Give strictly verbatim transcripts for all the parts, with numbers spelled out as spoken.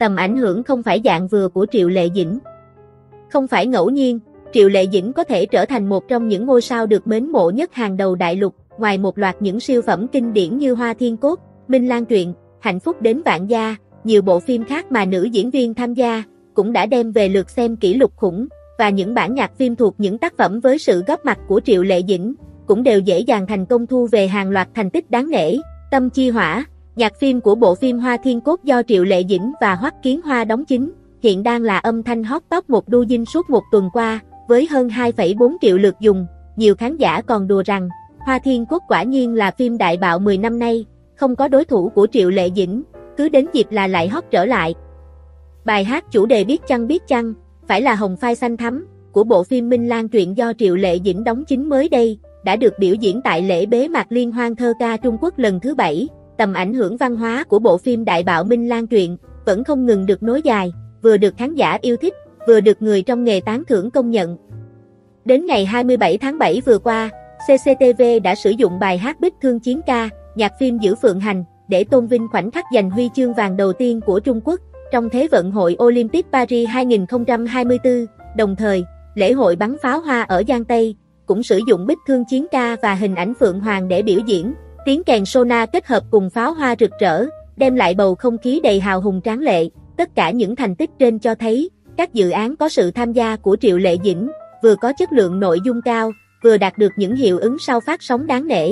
tầm ảnh hưởng không phải dạng vừa của Triệu Lệ Dĩnh. Không phải ngẫu nhiên, Triệu Lệ Dĩnh có thể trở thành một trong những ngôi sao được mến mộ nhất hàng đầu đại lục, ngoài một loạt những siêu phẩm kinh điển như Hoa Thiên Cốt, Minh Lan Truyện, Hạnh Phúc Đến Vạn Gia, nhiều bộ phim khác mà nữ diễn viên tham gia, cũng đã đem về lượt xem kỷ lục khủng, và những bản nhạc phim thuộc những tác phẩm với sự góp mặt của Triệu Lệ Dĩnh, cũng đều dễ dàng thành công thu về hàng loạt thành tích đáng nể. Tâm Chi Hỏa, nhạc phim của bộ phim Hoa Thiên Cốt do Triệu Lệ Dĩnh và Hoắc Kiến Hoa đóng chính, hiện đang là âm thanh hot top một đu dinh suốt một tuần qua, với hơn hai phẩy bốn triệu lượt dùng. Nhiều khán giả còn đùa rằng, Hoa Thiên Cốt quả nhiên là phim đại bạo mười năm nay, không có đối thủ của Triệu Lệ Dĩnh, cứ đến dịp là lại hot trở lại. Bài hát chủ đề Biết Chăng Biết Chăng, phải là hồng phai xanh thắm, của bộ phim Minh Lan Truyện do Triệu Lệ Dĩnh đóng chính mới đây, đã được biểu diễn tại lễ bế mạc Liên hoan thơ ca Trung Quốc lần thứ bảy. Tầm ảnh hưởng văn hóa của bộ phim đại bạo Minh Lan Truyện vẫn không ngừng được nối dài, vừa được khán giả yêu thích, vừa được người trong nghề tán thưởng công nhận. Đến ngày hai mươi bảy tháng bảy vừa qua, xê xê tê vê đã sử dụng bài hát Bích Thương Chiến Ca, nhạc phim Giữ Phượng Hành, để tôn vinh khoảnh khắc giành huy chương vàng đầu tiên của Trung Quốc trong Thế vận hội Olympic Paris hai không hai tư. Đồng thời, lễ hội bắn pháo hoa ở Giang Tây cũng sử dụng Bích Thương Chiến Ca và hình ảnh Phượng Hoàng để biểu diễn. Tiếng kèn sona kết hợp cùng pháo hoa rực rỡ, đem lại bầu không khí đầy hào hùng tráng lệ. Tất cả những thành tích trên cho thấy, các dự án có sự tham gia của Triệu Lệ Dĩnh, vừa có chất lượng nội dung cao, vừa đạt được những hiệu ứng sau phát sóng đáng nể.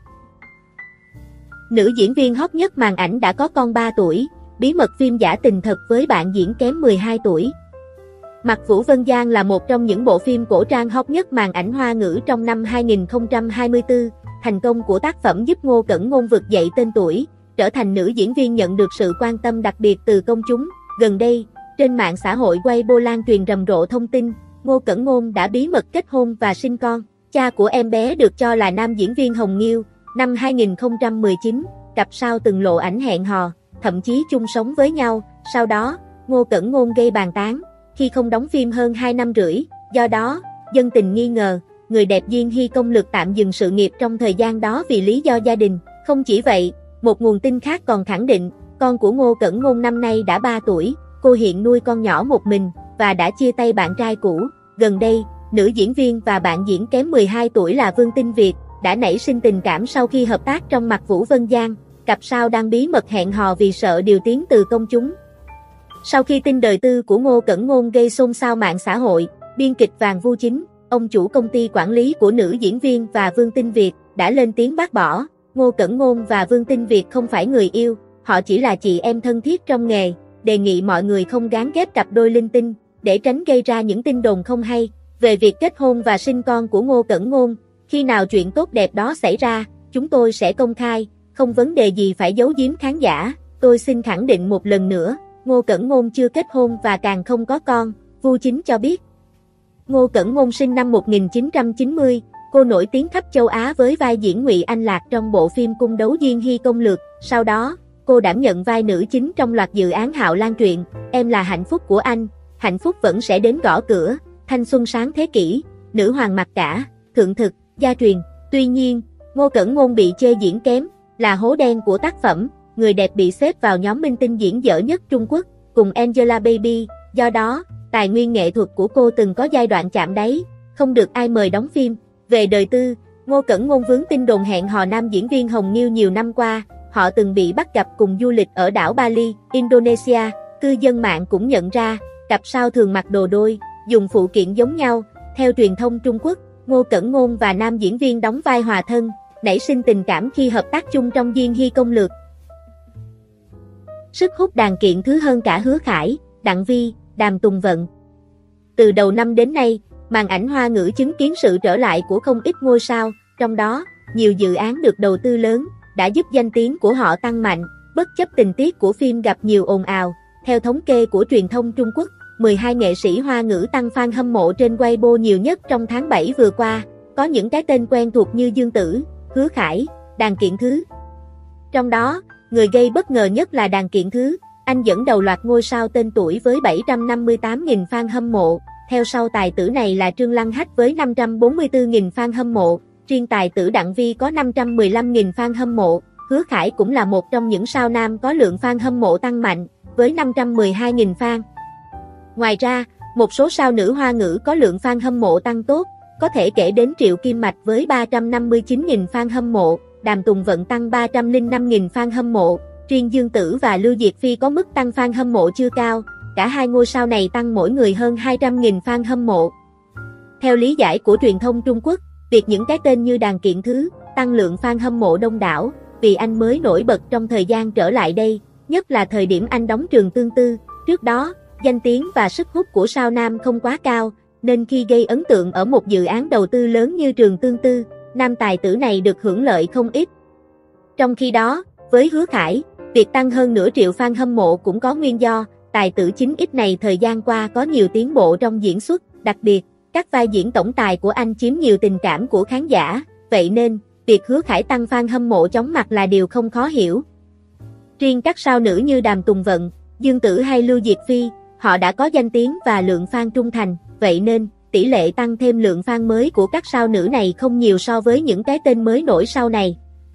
Nữ diễn viên hot nhất màn ảnh đã có con ba tuổi, bí mật phim giả tình thật với bạn diễn kém mười hai tuổi. Mặt Vũ Vân Giang là một trong những bộ phim cổ trang hot nhất màn ảnh Hoa ngữ trong năm hai không hai tư. Thành công của tác phẩm giúp Ngô Cẩn Ngôn vực dậy tên tuổi, trở thành nữ diễn viên nhận được sự quan tâm đặc biệt từ công chúng. Gần đây, trên mạng xã hội Weibo lan truyền rầm rộ thông tin, Ngô Cẩn Ngôn đã bí mật kết hôn và sinh con. Cha của em bé được cho là nam diễn viên Hồng Nghiêu. Năm hai không một chín, cặp sao từng lộ ảnh hẹn hò, thậm chí chung sống với nhau. Sau đó, Ngô Cẩn Ngôn gây bàn tán khi không đóng phim hơn hai năm rưỡi. Do đó, dân tình nghi ngờ người đẹp Diên Hy Công Lực tạm dừng sự nghiệp trong thời gian đó vì lý do gia đình. Không chỉ vậy, một nguồn tin khác còn khẳng định, con của Ngô Cẩn Ngôn năm nay đã ba tuổi, cô hiện nuôi con nhỏ một mình, và đã chia tay bạn trai cũ. Gần đây, nữ diễn viên và bạn diễn kém mười hai tuổi là Vương Tinh Việt, đã nảy sinh tình cảm sau khi hợp tác trong Mặt Vũ Vân Giang. Cặp sao đang bí mật hẹn hò vì sợ điều tiếng từ công chúng. Sau khi tin đời tư của Ngô Cẩn Ngôn gây xôn xao mạng xã hội, biên kịch Vàng Vu Chính, ông chủ công ty quản lý của nữ diễn viên và Vương Tinh Việt, đã lên tiếng bác bỏ. Ngô Cẩn Ngôn và Vương Tinh Việt không phải người yêu, họ chỉ là chị em thân thiết trong nghề, đề nghị mọi người không gán ghép cặp đôi linh tinh, để tránh gây ra những tin đồn không hay. Về việc kết hôn và sinh con của Ngô Cẩn Ngôn, khi nào chuyện tốt đẹp đó xảy ra, chúng tôi sẽ công khai, không vấn đề gì phải giấu giếm khán giả. Tôi xin khẳng định một lần nữa, Ngô Cẩn Ngôn chưa kết hôn và càng không có con, Vu Chính cho biết. Ngô Cẩn Ngôn sinh năm một nghìn chín trăm chín mươi, cô nổi tiếng khắp châu Á với vai diễn Ngụy Anh Lạc trong bộ phim Cung Đấu Diên Hy Công Lược. Sau đó, cô đảm nhận vai nữ chính trong loạt dự án Hạo Lan Truyện, Em Là Hạnh Phúc Của Anh, Hạnh Phúc Vẫn Sẽ Đến Gõ Cửa, Thanh Xuân Sáng Thế Kỷ, Nữ Hoàng Mặc Cả, Thượng Thực, Gia Truyền. Tuy nhiên, Ngô Cẩn Ngôn bị chê diễn kém, là hố đen của tác phẩm. Người đẹp bị xếp vào nhóm minh tinh diễn dở nhất Trung Quốc, cùng Angelababy. Do đó, tài nguyên nghệ thuật của cô từng có giai đoạn chạm đáy, không được ai mời đóng phim. Về đời tư, Ngô Cẩn Ngôn vướng tin đồn hẹn hò nam diễn viên Hồng Nghiêu nhiều năm qua. Họ từng bị bắt gặp cùng du lịch ở đảo Bali, Indonesia. Cư dân mạng cũng nhận ra, cặp sao thường mặc đồ đôi, dùng phụ kiện giống nhau. Theo truyền thông Trung Quốc, Ngô Cẩn Ngôn và nam diễn viên đóng vai hòa thân, nảy sinh tình cảm khi hợp tác chung trong Diên Hy Công Lược. Sức hút đàn kiện thứ hơn cả Hứa Khải, Đặng Vi, Đàm Tùng Vận. Từ đầu năm đến nay, màn ảnh Hoa ngữ chứng kiến sự trở lại của không ít ngôi sao, trong đó, nhiều dự án được đầu tư lớn, đã giúp danh tiếng của họ tăng mạnh, bất chấp tình tiết của phim gặp nhiều ồn ào. Theo thống kê của truyền thông Trung Quốc, mười hai nghệ sĩ Hoa ngữ tăng fan hâm mộ trên Weibo nhiều nhất trong tháng bảy vừa qua, có những cái tên quen thuộc như Dương Tử, Hứa Khải, Đàn Kiện Thứ. Trong đó, người gây bất ngờ nhất là Đàn Kiện Thứ, anh dẫn đầu loạt ngôi sao tên tuổi với bảy trăm năm mươi tám nghìn fan hâm mộ, theo sau tài tử này là Trương Lăng Hách với năm trăm bốn mươi tư nghìn fan hâm mộ, riêng tài tử Đặng Vi có năm trăm mười lăm nghìn fan hâm mộ. Hứa Khải cũng là một trong những sao nam có lượng fan hâm mộ tăng mạnh, với năm trăm mười hai nghìn fan. Ngoài ra, một số sao nữ Hoa ngữ có lượng fan hâm mộ tăng tốt, có thể kể đến Triệu Kim Mạch với ba trăm năm mươi chín nghìn fan hâm mộ, Đàm Tùng Vận tăng ba trăm lẻ năm nghìn fan hâm mộ, riêng Dương Tử và Lưu Diệt Phi có mức tăng fan hâm mộ chưa cao, cả hai ngôi sao này tăng mỗi người hơn hai trăm nghìn fan hâm mộ. Theo lý giải của truyền thông Trung Quốc, việc những cái tên như Đàn Kiện Thứ tăng lượng fan hâm mộ đông đảo, vì anh mới nổi bật trong thời gian trở lại đây, nhất là thời điểm anh đóng Trường Tương Tư, trước đó, danh tiếng và sức hút của sao nam không quá cao, nên khi gây ấn tượng ở một dự án đầu tư lớn như Trường Tương Tư, nam tài tử này được hưởng lợi không ít. Trong khi đó, với Hứa Khải, việc tăng hơn nửa triệu fan hâm mộ cũng có nguyên do, tài tử chín x này thời gian qua có nhiều tiến bộ trong diễn xuất, đặc biệt, các vai diễn tổng tài của anh chiếm nhiều tình cảm của khán giả, vậy nên, việc Hứa Khải tăng fan hâm mộ chóng mặt là điều không khó hiểu. Riêng các sao nữ như Đàm Tùng Vận, Dương Tử hay Lưu Diệt Phi, họ đã có danh tiếng và lượng fan trung thành, vậy nên, tỷ lệ tăng thêm lượng fan mới của các sao nữ này không nhiều so với những cái tên mới nổi sau này.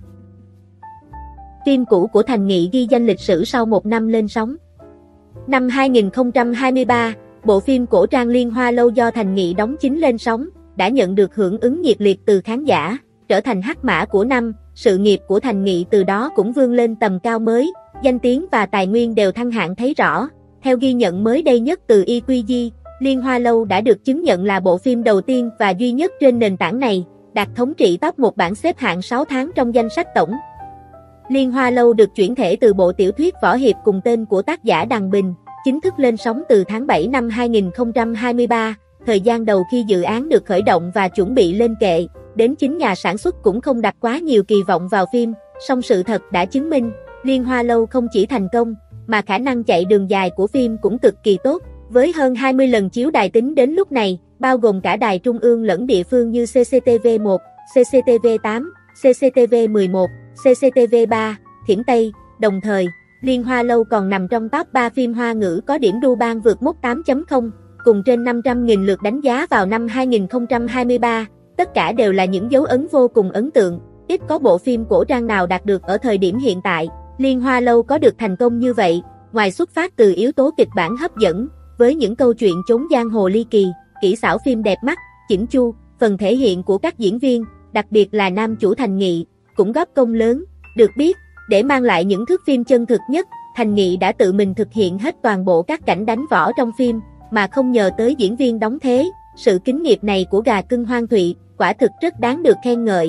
Phim cũ của Thành Nghị ghi danh lịch sử sau một năm lên sóng. Năm hai nghìn không trăm hai mươi ba, bộ phim cổ trang Liên Hoa Lâu do Thành Nghị đóng chính lên sóng, đã nhận được hưởng ứng nhiệt liệt từ khán giả, trở thành hắc mã của năm, sự nghiệp của Thành Nghị từ đó cũng vươn lên tầm cao mới, danh tiếng và tài nguyên đều thăng hạng thấy rõ. Theo ghi nhận mới đây nhất từ i quy giê, Liên Hoa Lâu đã được chứng nhận là bộ phim đầu tiên và duy nhất trên nền tảng này, đạt thống trị top một bảng xếp hạng sáu tháng trong danh sách tổng. Liên Hoa Lâu được chuyển thể từ bộ tiểu thuyết võ hiệp cùng tên của tác giả Đằng Bình, chính thức lên sóng từ tháng bảy năm hai nghìn không trăm hai mươi ba, thời gian đầu khi dự án được khởi động và chuẩn bị lên kệ, đến chính nhà sản xuất cũng không đặt quá nhiều kỳ vọng vào phim, song sự thật đã chứng minh, Liên Hoa Lâu không chỉ thành công, mà khả năng chạy đường dài của phim cũng cực kỳ tốt, với hơn hai mươi lần chiếu đài tính đến lúc này, bao gồm cả đài trung ương lẫn địa phương như xê xê tê vê một, xê xê tê vê tám, xê xê tê vê mười một, xê xê tê vê ba, Thiểm Tây, đồng thời, Liên Hoa Lâu còn nằm trong top ba phim Hoa ngữ có điểm đu ban vượt mốc tám chấm không, cùng trên năm trăm nghìn lượt đánh giá vào năm hai nghìn không trăm hai mươi ba, tất cả đều là những dấu ấn vô cùng ấn tượng, ít có bộ phim cổ trang nào đạt được ở thời điểm hiện tại. Liên Hoa Lâu có được thành công như vậy, ngoài xuất phát từ yếu tố kịch bản hấp dẫn, với những câu chuyện chốn giang hồ ly kỳ, kỹ xảo phim đẹp mắt, chỉnh chu, phần thể hiện của các diễn viên, đặc biệt là nam chủ Thành Nghị, cũng góp công lớn. Được biết, để mang lại những thước phim chân thực nhất, Thành Nghị đã tự mình thực hiện hết toàn bộ các cảnh đánh võ trong phim, mà không nhờ tới diễn viên đóng thế. Sự kính nghiệp này của gà cưng Hoang Thụy, quả thực rất đáng được khen ngợi.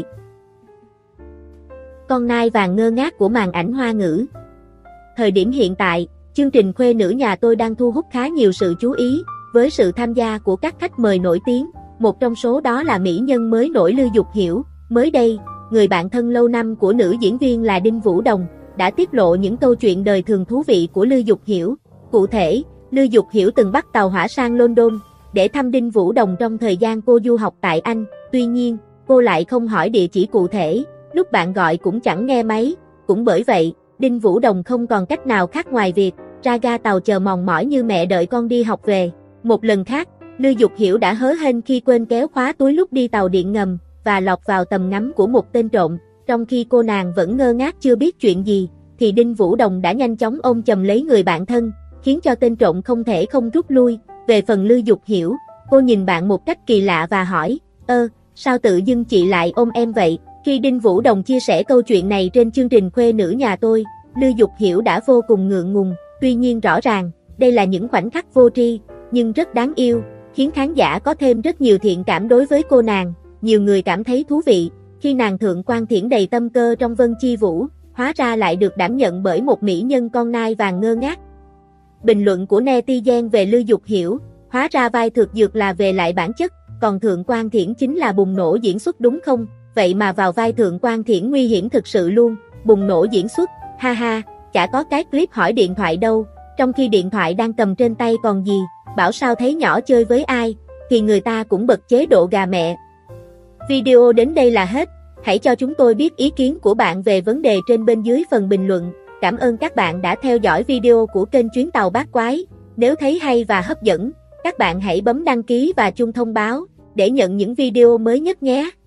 Con nai vàng ngơ ngác của màn ảnh Hoa ngữ. Thời điểm hiện tại, chương trình Khuê Nữ Nhà Tôi đang thu hút khá nhiều sự chú ý, với sự tham gia của các khách mời nổi tiếng, một trong số đó là mỹ nhân mới nổi Lưu Dục Hiểu. Mới đây, người bạn thân lâu năm của nữ diễn viên là Đinh Vũ Đồng, đã tiết lộ những câu chuyện đời thường thú vị của Lưu Dục Hiểu. Cụ thể, Lưu Dục Hiểu từng bắt tàu hỏa sang London, để thăm Đinh Vũ Đồng trong thời gian cô du học tại Anh, tuy nhiên, cô lại không hỏi địa chỉ cụ thể, lúc bạn gọi cũng chẳng nghe máy, cũng bởi vậy, Đinh Vũ Đồng không còn cách nào khác ngoài việc ra ga tàu chờ mòn mỏi như mẹ đợi con đi học về. Một lần khác, Lưu Dục Hiểu đã hớ hênh khi quên kéo khóa túi lúc đi tàu điện ngầm, và lọt vào tầm ngắm của một tên trộm. Trong khi cô nàng vẫn ngơ ngác chưa biết chuyện gì, thì Đinh Vũ Đồng đã nhanh chóng ôm chầm lấy người bạn thân, khiến cho tên trộm không thể không rút lui. Về phần Lưu Dục Hiểu, cô nhìn bạn một cách kỳ lạ và hỏi, ơ, sao tự dưng chị lại ôm em vậy? Khi Đinh Vũ Đồng chia sẻ câu chuyện này trên chương trình Khuê Nữ Nhà Tôi, Lưu Dục Hiểu đã vô cùng ngượng ngùng, tuy nhiên rõ ràng, đây là những khoảnh khắc vô tri, nhưng rất đáng yêu, khiến khán giả có thêm rất nhiều thiện cảm đối với cô nàng. Nhiều người cảm thấy thú vị, khi nàng thượng quan Thiển đầy tâm cơ trong Vân Chi Vũ, hóa ra lại được đảm nhận bởi một mỹ nhân con nai vàng ngơ ngác. Bình luận của netizen về Lưu Dục Hiểu, hóa ra vai thực dược là về lại bản chất, còn thượng quan Thiển chính là bùng nổ diễn xuất đúng không? Vậy mà vào vai thượng quan Thiển nguy hiểm thực sự luôn, bùng nổ diễn xuất, ha ha, chả có cái clip hỏi điện thoại đâu, trong khi điện thoại đang cầm trên tay còn gì, bảo sao thấy nhỏ chơi với ai, thì người ta cũng bật chế độ gà mẹ. Video đến đây là hết, hãy cho chúng tôi biết ý kiến của bạn về vấn đề trên bên dưới phần bình luận. Cảm ơn các bạn đã theo dõi video của kênh Chuyến Tàu Bát Quái. Nếu thấy hay và hấp dẫn, các bạn hãy bấm đăng ký và chuông thông báo để nhận những video mới nhất nhé.